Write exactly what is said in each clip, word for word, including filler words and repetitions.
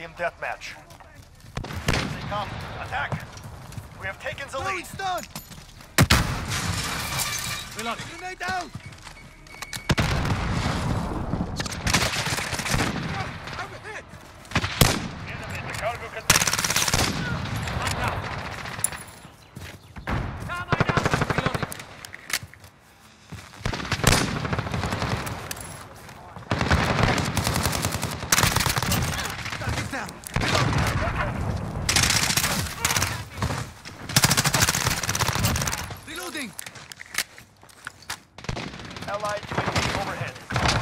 Team deathmatch. They come. Attack! We have taken the lead. Stun! Reloading. Grenade out! I'm hit! Enemy in the cargo container. I'm down. Down, I'm down. Reloading. Target down. Reloading. Allied U A V overhead.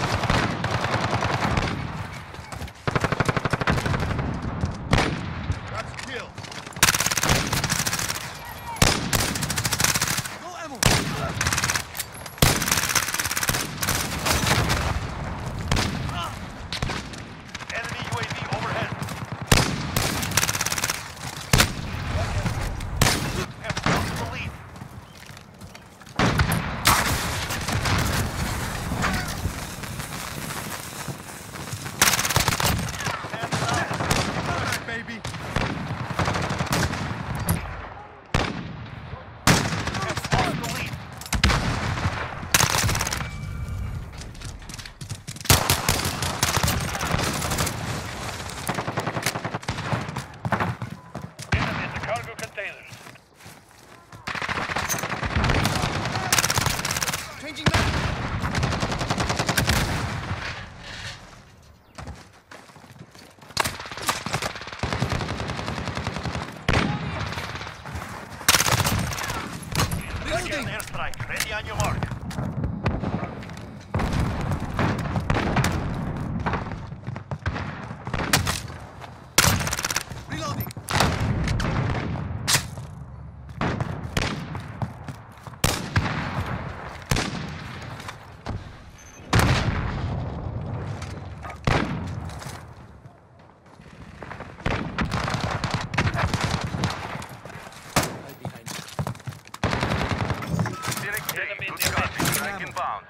That's kill. No ammo. Enemy U A V overhead. Have lost the lead. Baby. Have lost the lead. Enemy in the cargo containers. Changing back. Again, airstrike. Ready on your mark. Reloading. Right behind you. Enemy in the copy. Strike inbound.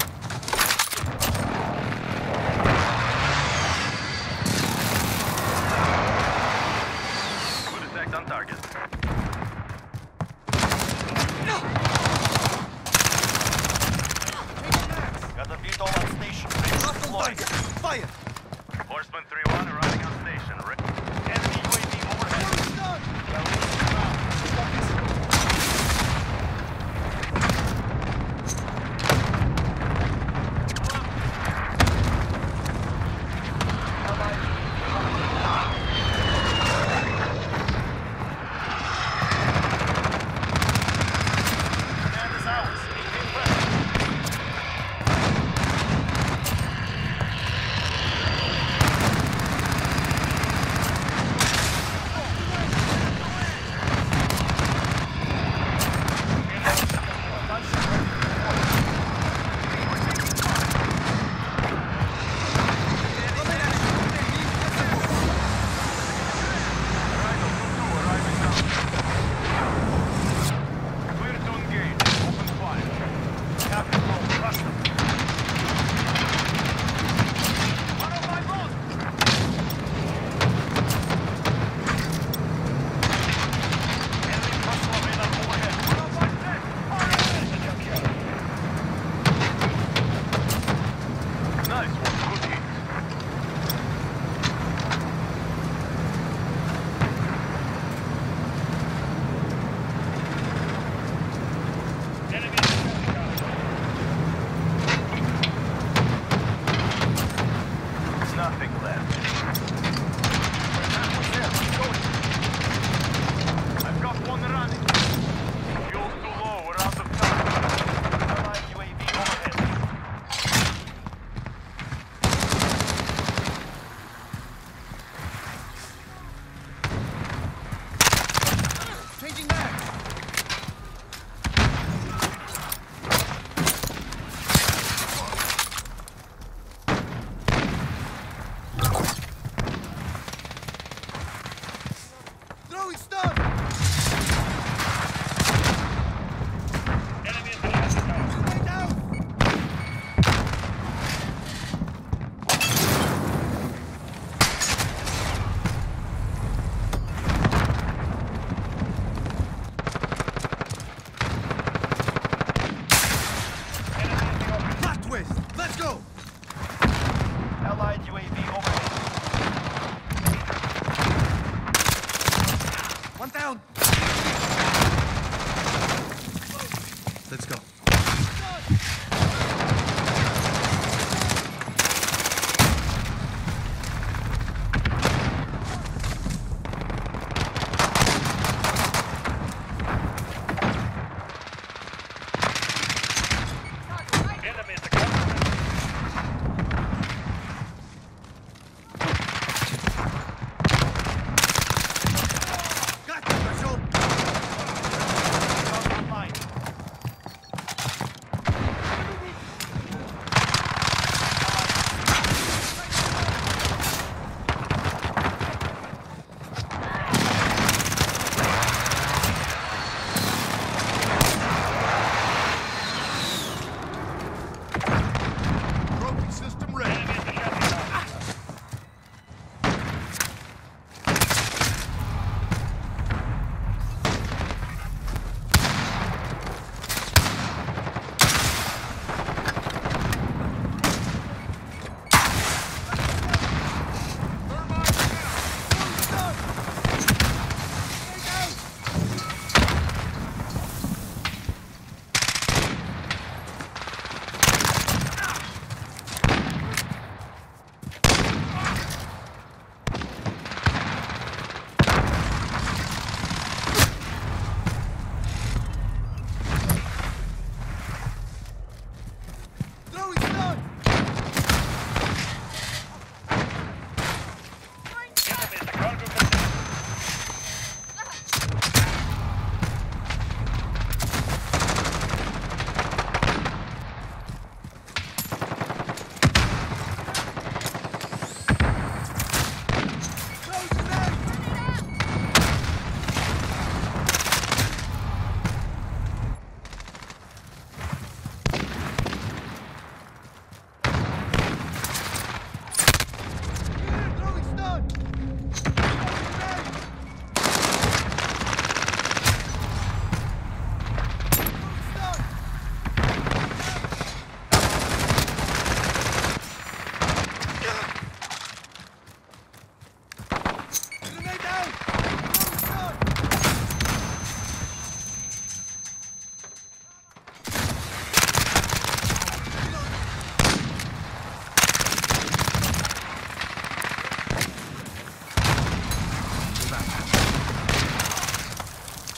Good attack on target. Got a V TOL on station. Ready to deploy. Fire! Horseman three one arriving on station. Re Enemy U A V overhead. Command is ours. Maintain pressure. Clear to engage. Open fire. Captain, roll. Rush them. One of my boats! Enemy personal radar overhead. One of my six! Nice one. Good hit. Enemy nothing left. I've got one running. Fuel's too low. We're out of time. Allied U A V overhead. Changing back. Throwing stun. Enemy in the last tower. Grenade out.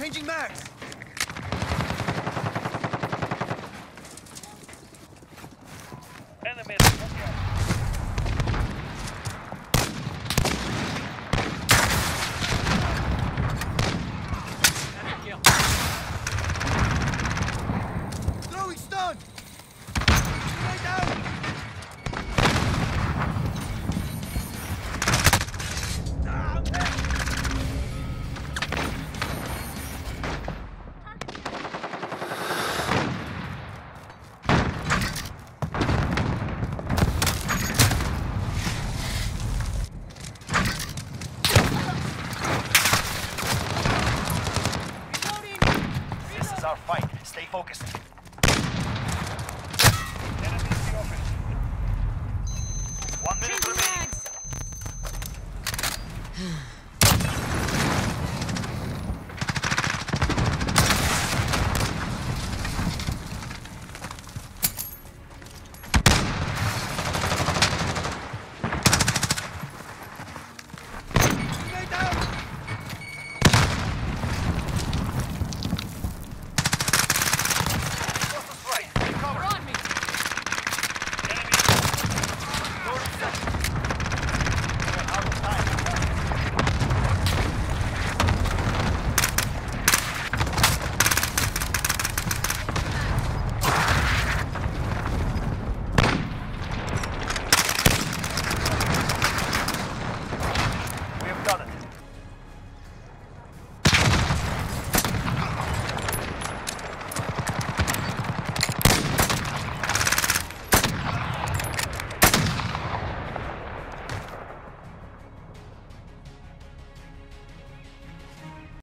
Changing mags! Enemy at the lookout. Throwing stun! Right down! This is our fight. Stay focused. Enemy in the open. One minute Changing remaining. mags!